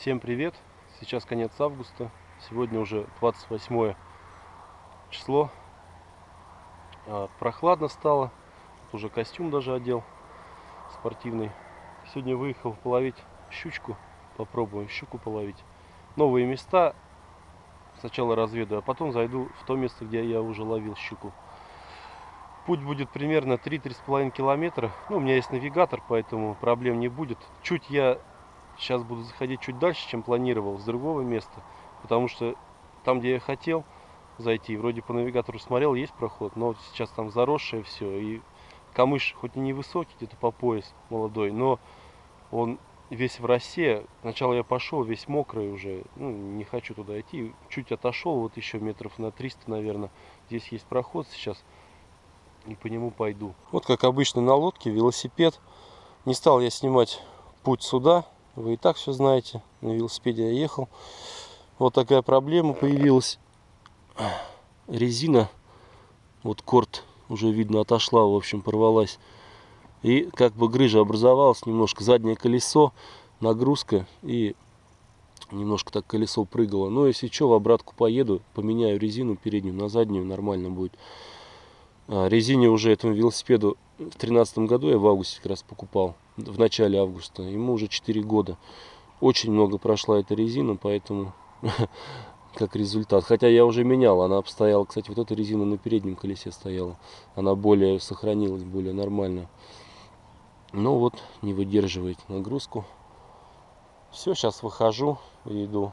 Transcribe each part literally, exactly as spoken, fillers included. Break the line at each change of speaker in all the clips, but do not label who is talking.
Всем привет! Сейчас конец августа, сегодня уже двадцать восьмое число. Прохладно стало, уже костюм даже одел спортивный. Сегодня выехал половить щучку, попробую щуку половить. Новые места сначала разведу, а потом зайду в то место, где я уже ловил щуку. Путь будет примерно три-три с половиной километра. Ну, у меня есть навигатор, поэтому проблем не будет. Чуть я сейчас буду заходить чуть дальше, чем планировал, с другого места. Потому что там, где я хотел зайти, вроде по навигатору смотрел, есть проход, но сейчас там заросшее все. И камыш хоть и не высокий, где-то по пояс молодой, но он весь в росе. Сначала я пошел весь мокрый уже, ну, не хочу туда идти. Чуть отошел, вот еще метров на триста, наверное. Здесь есть проход сейчас. И по нему пойду. Вот как обычно на лодке, велосипед. Не стал я снимать путь сюда. Вы и так все знаете. На велосипеде я ехал. Вот такая проблема появилась. Резина, вот корт уже видно отошла, в общем, порвалась. И как бы грыжа образовалась немножко. Заднее колесо, нагрузка. И немножко так колесо прыгало. Но если что, в обратку поеду, поменяю резину переднюю на заднюю, нормально будет. Резине уже этому велосипеду в две тысячи тринадцатом году я в августе как раз покупал, в начале августа, ему уже четыре года. Очень много прошла эта резина, поэтому как результат. Хотя я уже менял, она обстояла, кстати, вот эта резина на переднем колесе стояла, она более сохранилась, более нормально. Но вот не выдерживает нагрузку. Все, сейчас выхожу и иду.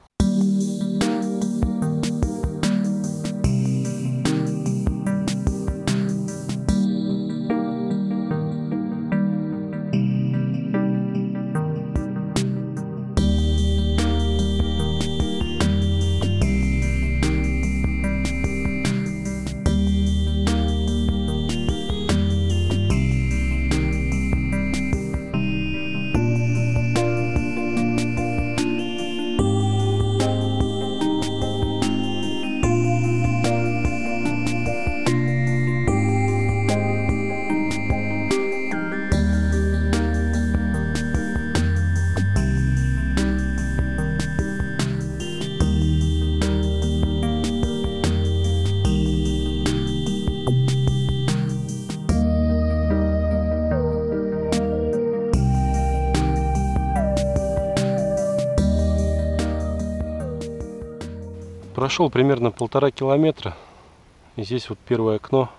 Прошел примерно полтора километра. И здесь вот первое окно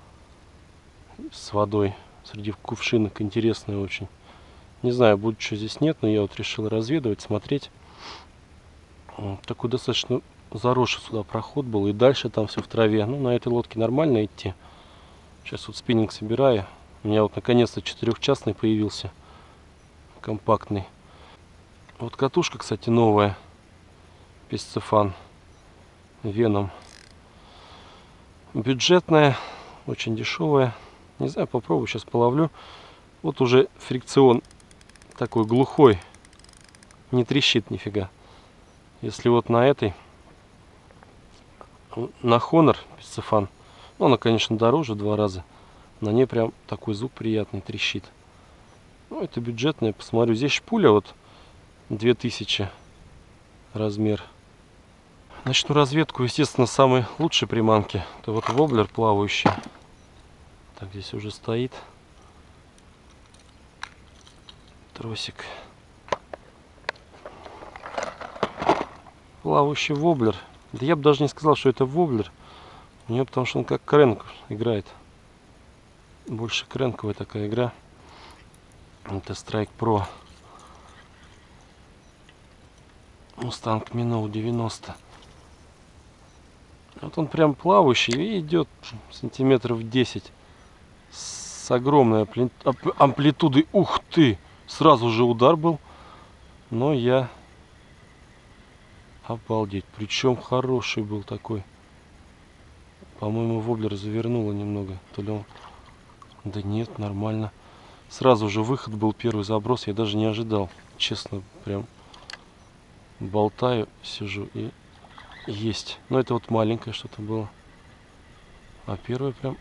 с водой среди кувшинок. Интересное очень. Не знаю, будет что здесь, нет, но я вот решил разведывать, смотреть. Вот такой достаточно заросший сюда проход был. И дальше там все в траве. Ну, на этой лодке нормально идти. Сейчас вот спиннинг собираю. У меня вот наконец-то четырехчастный появился. Компактный. Вот катушка, кстати, новая. Piscifan. Веном. Бюджетная, очень дешевая. Не знаю, попробую, сейчас половлю. Вот уже фрикцион такой глухой. Не трещит нифига. Если вот на этой, на Honor Piscifan, ну, она, конечно, дороже в два раза. На ней прям такой звук приятный, трещит. Ну, это бюджетная, посмотрю. Здесь шпуля вот две тысячи размер. Начну разведку, естественно, самой лучшей приманки. Это вот воблер плавающий. Так, здесь уже стоит тросик. Плавающий воблер. Да я бы даже не сказал, что это воблер. У него, потому что он как крэнк играет. Больше крэнковая такая игра. Это Strike Pro. Mustang Minnow девяносто. Вот он прям плавающий и идет сантиметров десять с огромной амплитудой. Ух ты! Сразу же удар был. Но я... Обалдеть. Причем хороший был такой. По-моему, воблер завернуло немного. То ли он... Да нет, нормально. Сразу же выход был, первый заброс. Я даже не ожидал. Честно, прям болтаю, сижу и... Есть. Но это вот маленькое что-то было. А первое прям...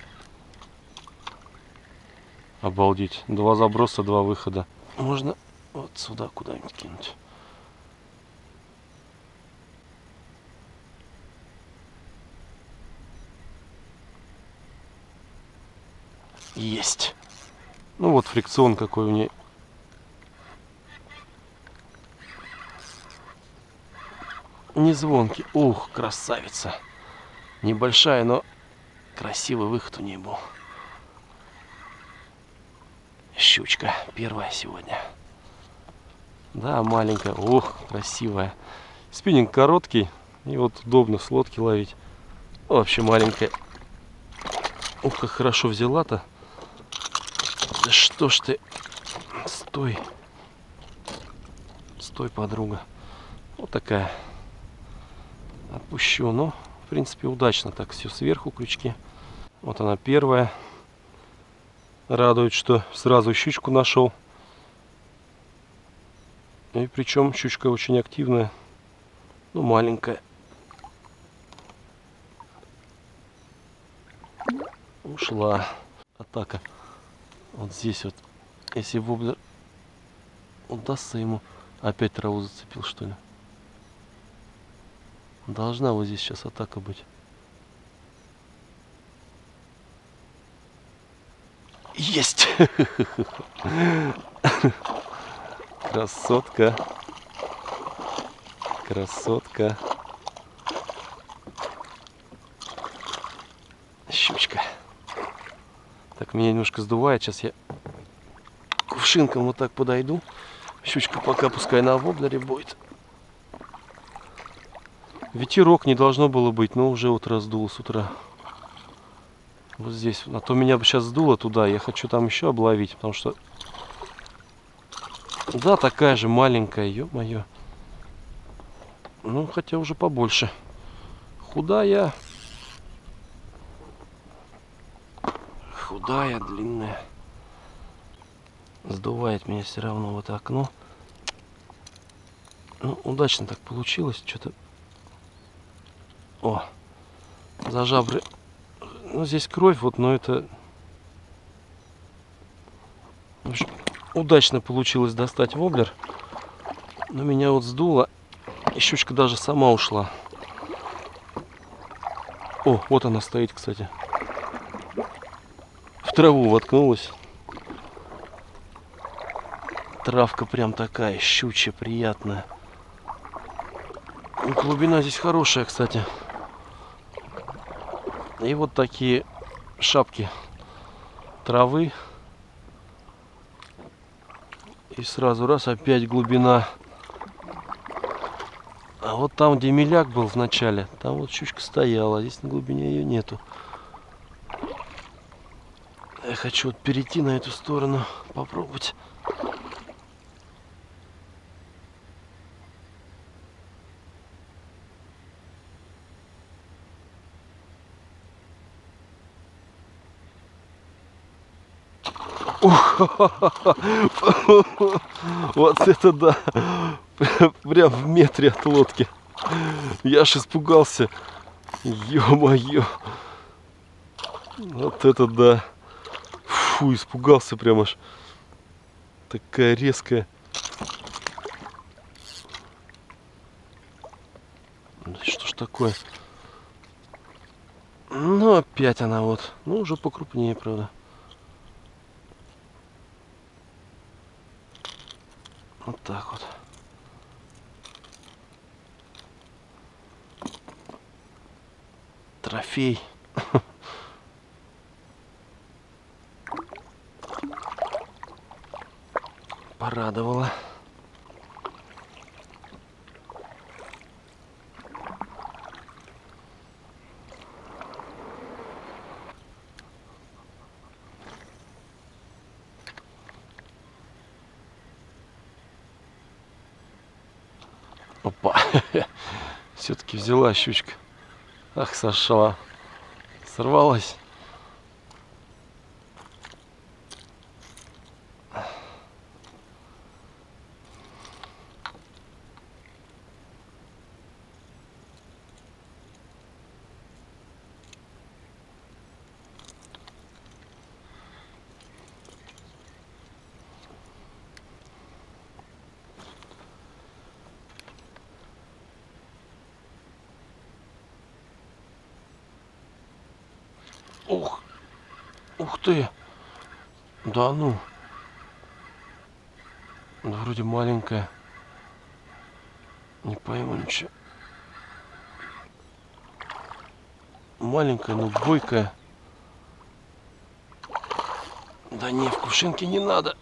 Обалдеть. Два заброса, два выхода. Можно Вот сюда куда-нибудь кинуть. Есть. Ну вот фрикцион какой у нее. Не звонкий. Ух, красавица. Небольшая, но красивый выход у нее был. Щучка первая сегодня. Да, маленькая. Ох, красивая. Спиннинг короткий. И вот удобно с лодки ловить. Ну, вообще маленькая. Ух, как хорошо взяла-то. Да что ж ты. Стой. Стой, подруга. Вот такая. Отпущу. Но, в принципе, удачно так все сверху крючки. Вот она первая. Радует, что сразу щучку нашел. И причем щучка очень активная. Ну, маленькая. Ушла. Атака. Вот здесь вот. Если воблер удастся ему. Опять траву зацепил, что ли? Должна вот здесь сейчас атака быть. Есть! Красотка. Красотка. Щучка. Так, меня немножко сдувает. Сейчас я кувшинком вот так подойду. Щучка пока пускай на воблере будет. Ветерок не должно было быть, но уже вот раздуло с утра. Вот здесь. А то меня бы сейчас сдуло туда. Я хочу там еще обловить, потому что... Да, такая же маленькая, ё-моё. Ну, хотя уже побольше. Худая. Худая, длинная. Сдувает меня все равно в это окно. Ну, удачно так получилось. Что-то... О, за жабры. Ну, здесь кровь, вот, но это... В общем, удачно получилось достать воблер. Но меня вот сдуло. И щучка даже сама ушла. О, вот она стоит, кстати. В траву воткнулась. Травка прям такая щучья, приятная. Глубина здесь хорошая, кстати. И вот такие шапки травы. И сразу раз, опять глубина. А вот там, где меляк был в начале, там вот щучка стояла. Здесь на глубине ее нету. Я хочу вот перейти на эту сторону, попробовать. Вот это да! Прям в метре от лодки. Я аж испугался. Ё-моё! Вот это да! Фу, испугался прям аж. Такая резкая. Что ж такое? Ну, опять она вот. Ну, уже покрупнее, правда. Вот так вот. Трофей. Порадовала. Опа. Все-таки взяла щучка. Ах, сошла. Сорвалась. Ух, ух ты. Да ну. Вроде маленькая. Не пойму ничего. Маленькая, но бойкая. Да не, в кувшинке не надо.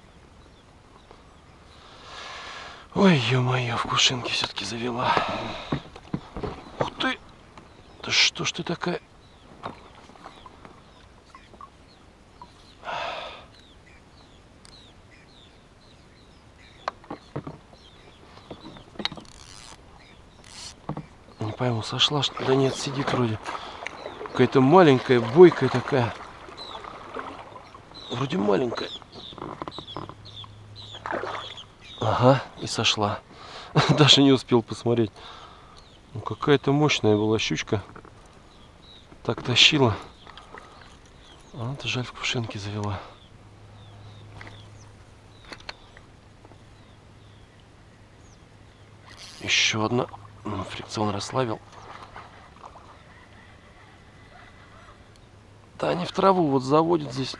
Ой, ё-моё, в кувшинке все-таки завела. Ух ты! Да что ж ты такая? Не пойму, сошла что ли? Да нет, сидит вроде. Какая-то маленькая, бойкая такая. Вроде маленькая. Ага, и сошла. Даже не успел посмотреть. Ну, какая-то мощная была щучка. Так тащила. А это жаль, в кувшинке завела. Еще одна. Фрикцион расслабил. Да они в траву вот заводят здесь.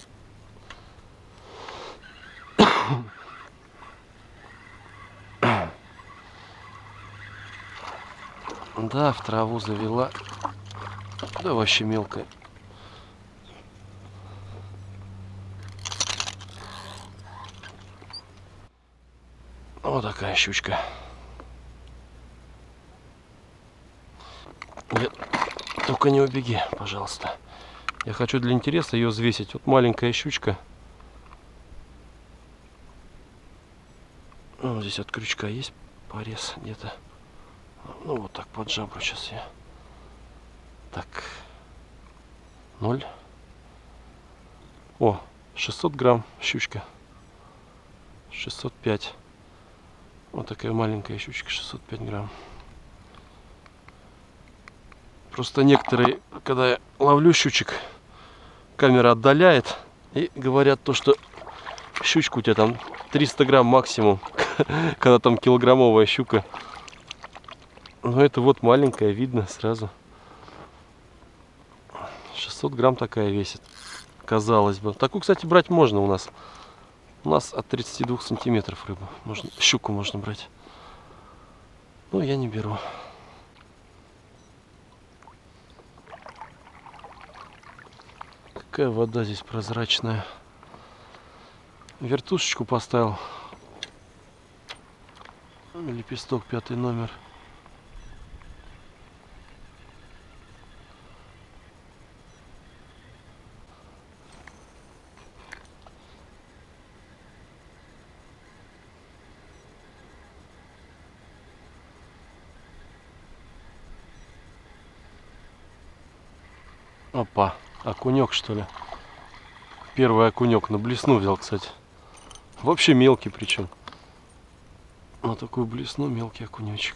Да, в траву завела. Да вообще мелкая. Вот такая щучка. Нет, только не убеги, пожалуйста. Я хочу для интереса ее взвесить. Вот маленькая щучка. Ну, здесь от крючка есть порез где-то. Ну, вот так под жабру сейчас я. Так. Ноль. О, шестьсот грамм щучка. шестьсот пять. Вот такая маленькая щучка, шестьсот пять грамм. Просто некоторые, когда я ловлю щучек, камера отдаляет и говорят то, что щучка у тебя там триста грамм максимум, когда там килограммовая щука. Но это вот маленькая, видно сразу. шестьсот грамм такая весит, казалось бы. Такую, кстати, брать можно у нас. У нас от тридцати двух сантиметров рыбу. Можно, щуку можно брать. Но я не беру. Какая вода здесь прозрачная. Вертушечку поставил. Лепесток, пятый номер. Опа, окунек что ли? Первый окунек на блесну взял, кстати. Вообще мелкий причем. На такую блесну мелкий окунечек.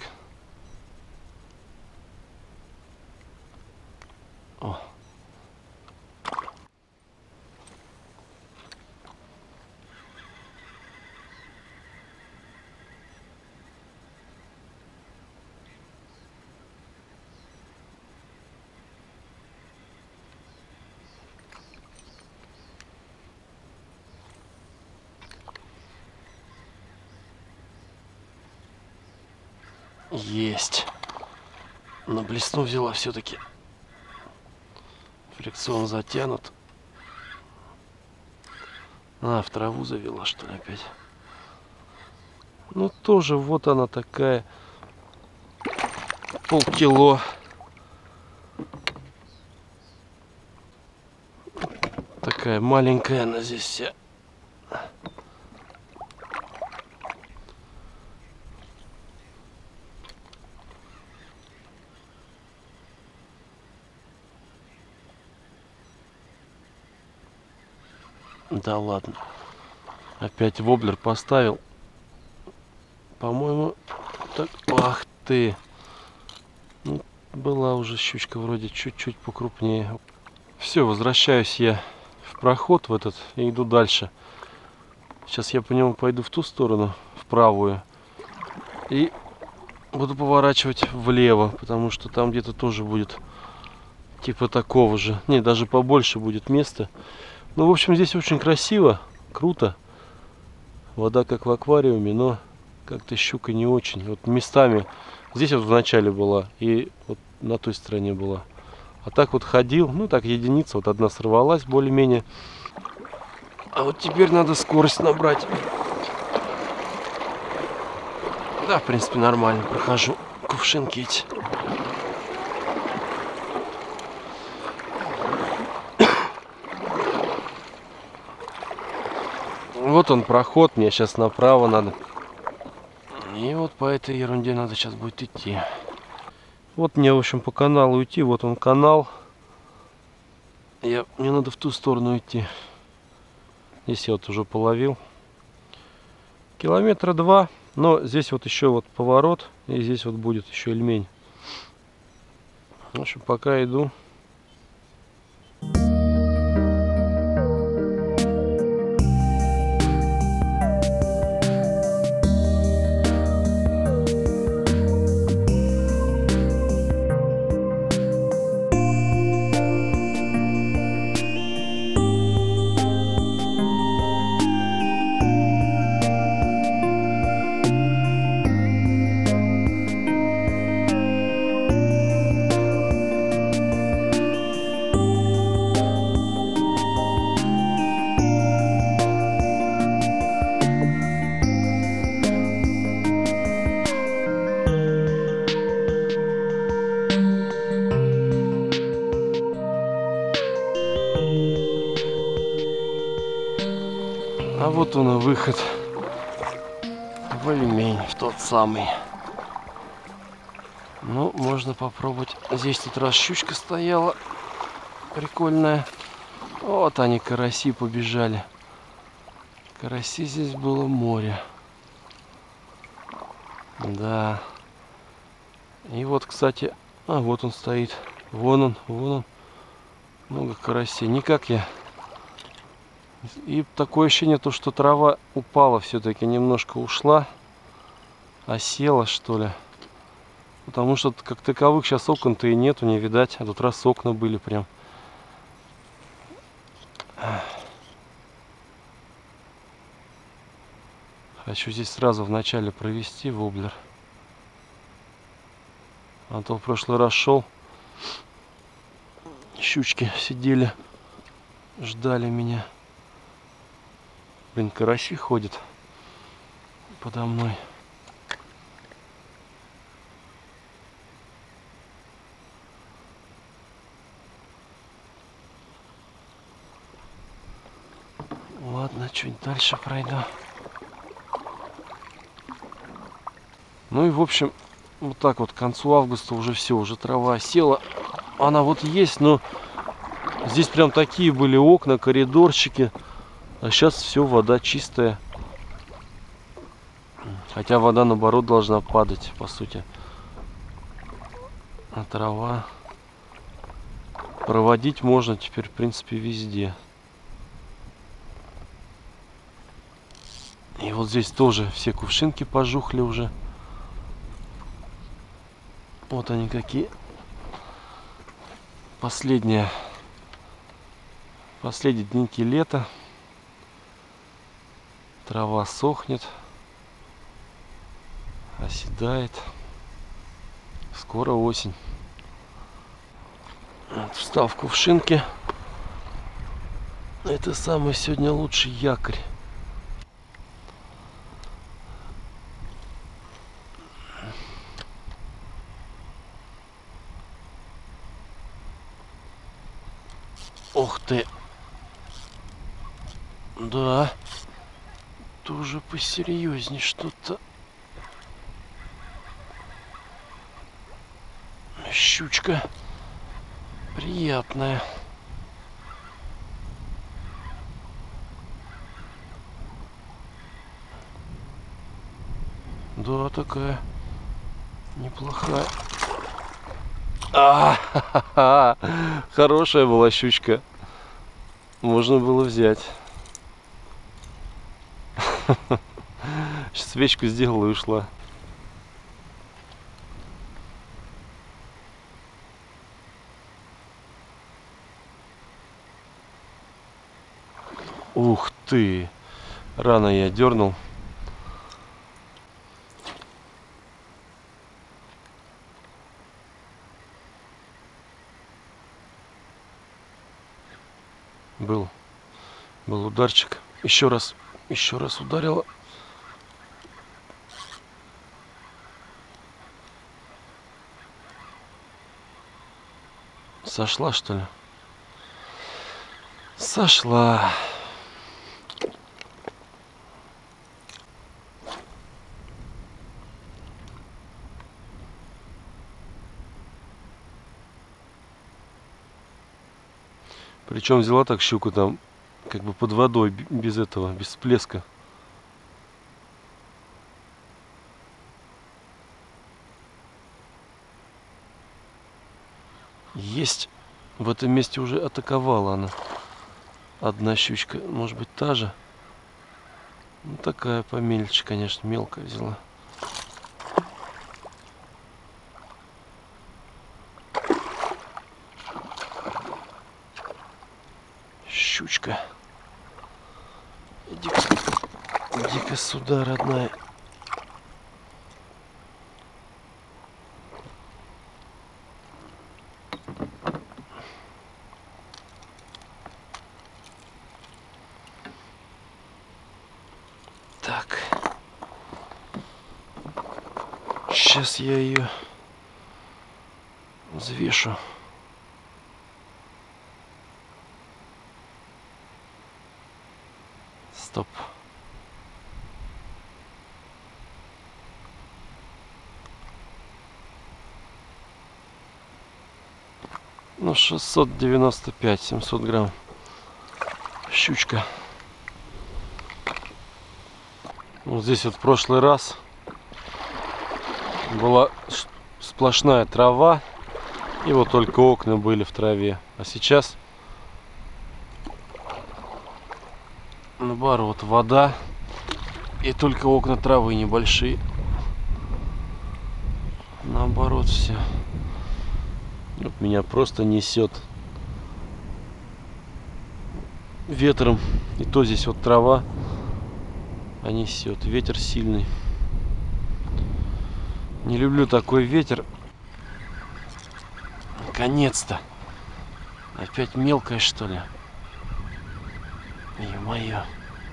О. Есть. На блесну взяла все-таки. Фрикцион затянут. А, в траву завела, что ли, опять. Ну, тоже вот она такая. Полкило. Такая маленькая она здесь вся. Да ладно. Опять воблер поставил. По-моему, так... Ах ты. Ну, была уже щучка вроде чуть-чуть покрупнее. Все, возвращаюсь я в проход в этот и иду дальше. Сейчас я по нему пойду в ту сторону, в правую. И буду поворачивать влево, потому что там где-то тоже будет Типа такого же. Не, даже побольше будет места. Ну, в общем, здесь очень красиво, круто. Вода как в аквариуме, но как-то щука не очень. Вот местами. Здесь вот в начале была и вот на той стороне была. А так вот ходил, ну так единица, вот одна сорвалась более-менее. А вот теперь надо скорость набрать. Да, в принципе, нормально прохожу кувшинки эти. Вот он проход, мне сейчас направо надо. И вот по этой ерунде надо сейчас будет идти. Вот мне, в общем, по каналу идти. Вот он канал. Я, мне надо в ту сторону идти. Здесь я вот уже половил. Километра два. Но здесь вот еще вот поворот. И здесь вот будет еще Ильмень. В общем, пока иду. А вот он и выход в Ильмень, в тот самый. Ну, можно попробовать. Здесь тут раз щучка стояла, прикольная. Вот они, караси, побежали. Караси здесь было море. Да. И вот, кстати, а вот он стоит. Вон он, вон он. Много карасей. Никак я. И такое ощущение, то, что трава упала, все-таки немножко ушла, осела, что ли. Потому что как таковых сейчас окон-то и нету, не видать. А тут раз окна были прям. Хочу здесь сразу вначале провести воблер. А то в прошлый раз шел. Щучки сидели, ждали меня. Блин, караси ходят подо мной. Ладно, чуть дальше пройду. Ну и в общем, вот так вот к концу августа уже все, уже трава села. Она вот есть, но здесь прям такие были окна, коридорчики. А сейчас все, вода чистая. Хотя вода, наоборот, должна падать, по сути. А трава проводить можно теперь, в принципе, везде. И вот здесь тоже все кувшинки пожухли уже. Вот они какие. Последние, последние деньки лета. Трава сохнет, оседает. Скоро осень. Вот, встал в кувшинке. Это самый сегодня лучший якорь. Ух ты! Да. Тоже посерьезней что-то. Щучка приятная. Да, такая неплохая. А, ха-ха-ха. Хорошая была щучка. Можно было взять. Свечку сделала и ушла. Ух ты! Рано я дернул. Был, был ударчик. Еще раз, еще раз ударило. Сошла, что ли? Сошла. Причем взяла так щуку там, как бы под водой, без этого, без всплеска. Есть. В этом месте уже атаковала она. Одна щучка. Может быть, та же. Ну, такая помельче, конечно, мелкая взяла. Щучка. Иди-ка, иди-ка сюда, родная. Так. Сейчас я ее взвешу. Стоп. Ну, шестьсот девяносто пять, семьсот грамм. Щучка. Вот здесь вот в прошлый раз была сплошная трава, и вот только окна были в траве. А сейчас наоборот, вода, и только окна травы небольшие. Наоборот все. Вот меня просто несет ветром, и то здесь вот трава, а несет. Ветер сильный. Не люблю такой ветер. Наконец-то. Опять мелкая, что ли? Ё-моё.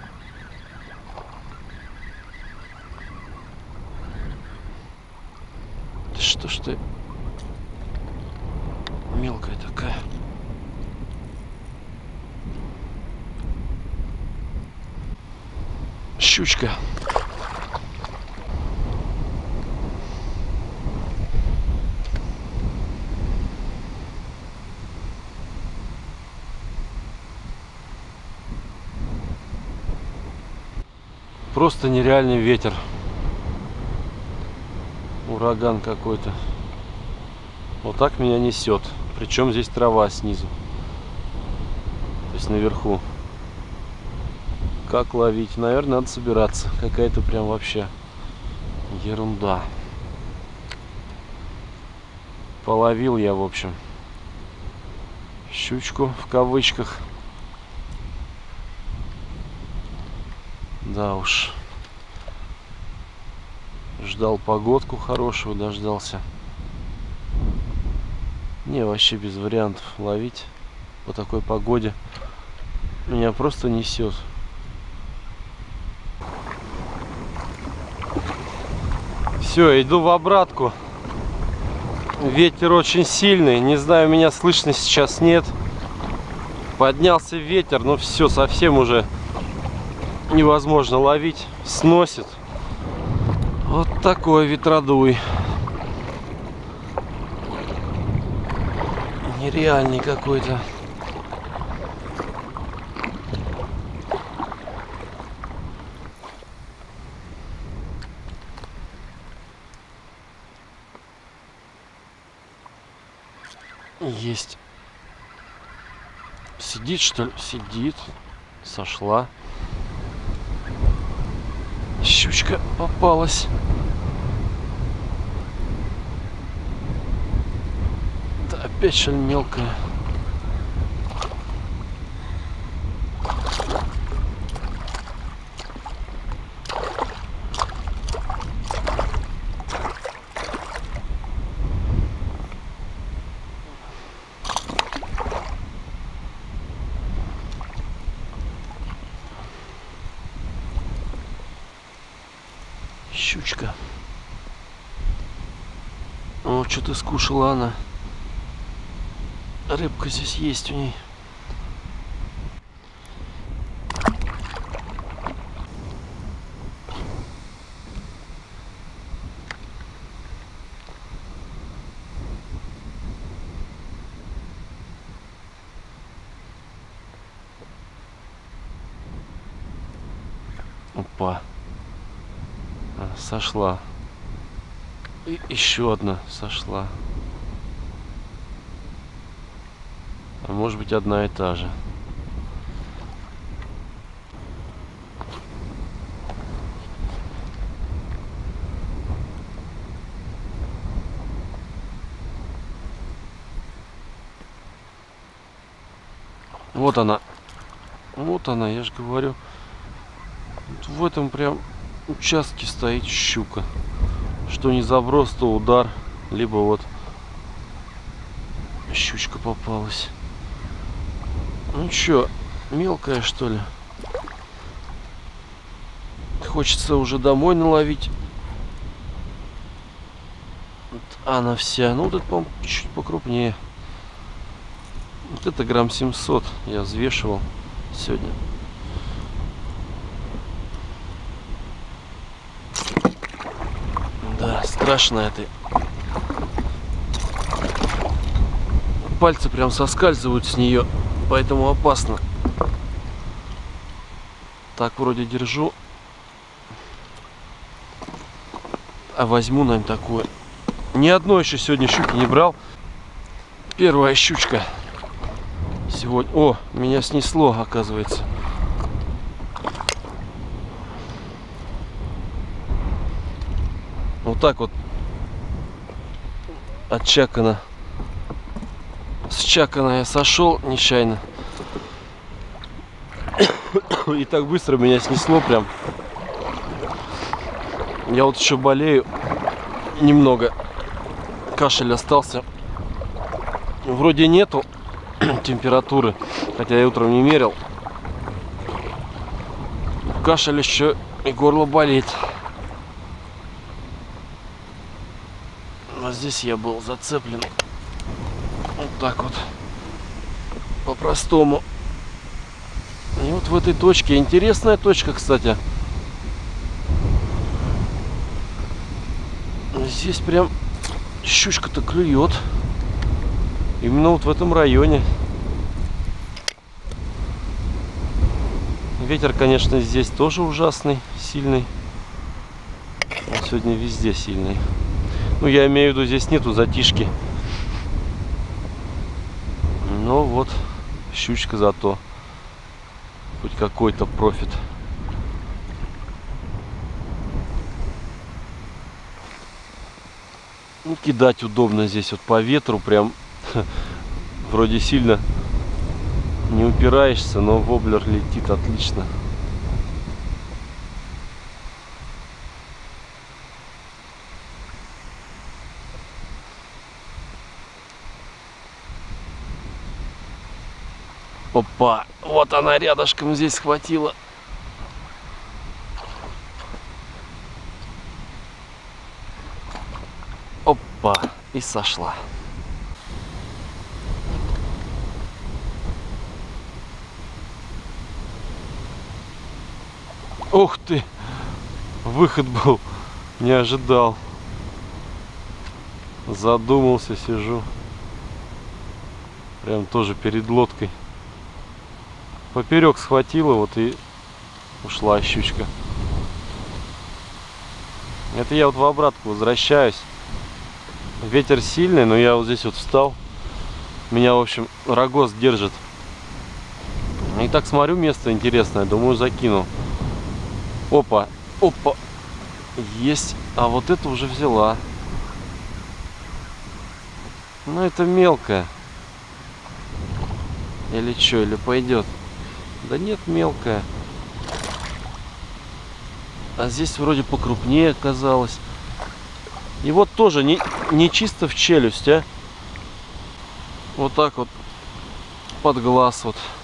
Да что ж ты мелкая такая? Щучка. Просто нереальный ветер. Ураган какой-то. Вот так меня несет. Причем здесь трава снизу. То есть наверху. Как ловить? Наверное, надо собираться. Какая-то прям вообще ерунда. Половил я, в общем, щучку в кавычках. Да уж. Ждал погодку хорошую, дождался. Не, вообще без вариантов ловить по такой погоде. Меня просто несет. Все, иду в обратку. Ветер очень сильный. Не знаю, меня слышно сейчас, нет. Поднялся ветер, но все, совсем уже невозможно ловить. Сносит. Вот такой ветродуй. Нереальный какой-то. Есть. Сидит, что ли? Сидит. Сошла. Щучка попалась. Да, опять что ли мелкая. щучка. О, что-то скушала она. Рыбка здесь есть у ней. Опа. А, сошла. И еще одна сошла. А может быть одна и та же. Вот она. Вот она, я же говорю. Вот в этом прям участке стоит щука. Что не заброс, то удар. Либо вот щучка попалась. Ну чё, мелкая что ли? Хочется уже домой наловить. Вот она вся. Ну вот это, по-моему, чуть покрупнее. Вот это грамм семьсот я взвешивал сегодня. Да, страшно это. Пальцы прям соскальзывают с нее, поэтому опасно. Так вроде держу. А возьму, наверное, такое. Ни одной еще сегодня щуки не брал. Первая щучка. Сегодня. О, меня снесло, оказывается. Вот так вот отчакано. С чакана я сошел нечаянно. И так быстро меня снесло прям. Я вот еще болею немного. Кашель остался. Вроде нету температуры, хотя я утром не мерил. Кашель еще и горло болит. А здесь я был зацеплен. Вот так вот. По-простому. И вот в этой точке. Интересная точка, кстати. Здесь прям щучка-то клюет. Именно вот в этом районе. Ветер, конечно, здесь тоже ужасный, сильный. Он сегодня везде сильный. Ну, я имею в виду, здесь нету затишки. Но вот щучка зато. Хоть какой-то профит. Ну, кидать удобно здесь вот по ветру. Прям вроде сильно не упираешься, но воблер летит отлично. Опа, вот она рядышком здесь схватила. Опа, и сошла. Ух ты, выход был, не ожидал. Задумался, сижу. Прям тоже перед лодкой. Поперек схватила, вот и ушла щучка. Это я вот в обратку возвращаюсь. Ветер сильный, но я вот здесь вот встал. Меня, в общем, рогоз держит. И так смотрю, место интересное, думаю, закинул. Опа, опа, есть. А вот это уже взяла. Ну, это мелкая. Или что, или пойдет? Да нет, мелкая. А здесь вроде покрупнее оказалось. И вот тоже не, не чисто в челюсть, а. Вот так вот под глаз вот.